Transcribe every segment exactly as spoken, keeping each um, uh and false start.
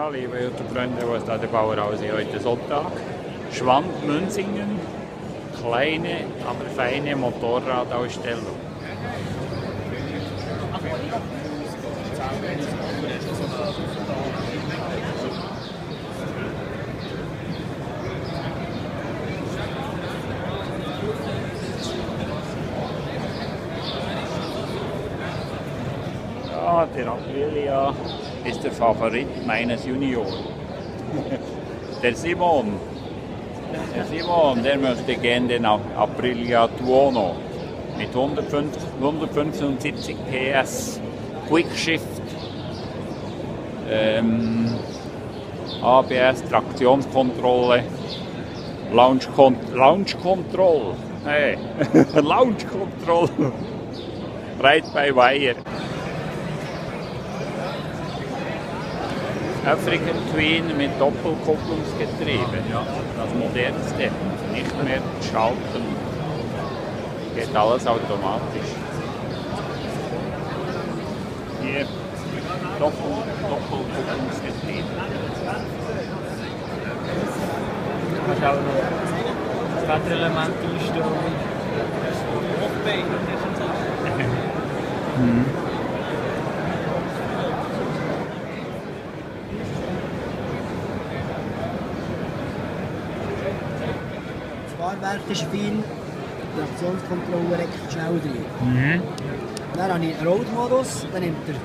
Ja, liebe YouTube-Freunde, was da der Bauer aus heute Sonntag. Schwand, Münzingen, kleine, aber feine Motorradausstellung. Ja, der Aprilia ist der Favorit meines Junioren. Der Simon. Der Simon, der möchte gerne den Aprilia Tuono mit hundertfünfundsiebzig P S, Quickshift, ähm, A B S, Traktionskontrolle, Launch, Launch Control, hey, Launch Control, Ride-by-Wire. African Twin mit Doppelkupplungsgetriebe, ja, das modernste, nicht mehr schalten, geht alles automatisch. Hier Doppel, Doppelkupplungsgetriebe. Du kannst auch noch das Wetterelement einstellen. Mhm. Das Fahrwerk ist fein, die Traktionskontrolle recht schnell drin. Mhm. Dann habe ich einen Road-Modus, dann nimmt er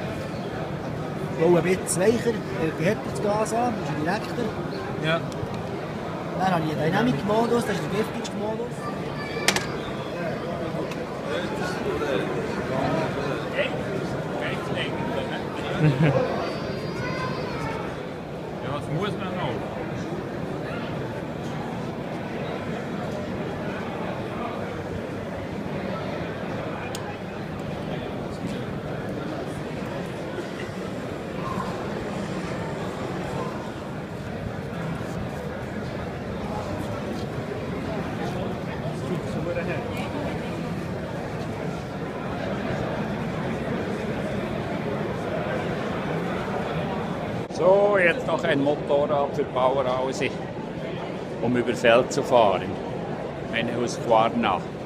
ein bisschen weicher, gehärtet das Gas an, das ist ein direkter. Ja. Dann habe ich einen Dynamic-Modus, das ist der giftigste Modus. Ja, das muss man noch. So, jetzt noch ein Motorrad für Bauerhause, um über Feld zu fahren. Eine Husqvarna.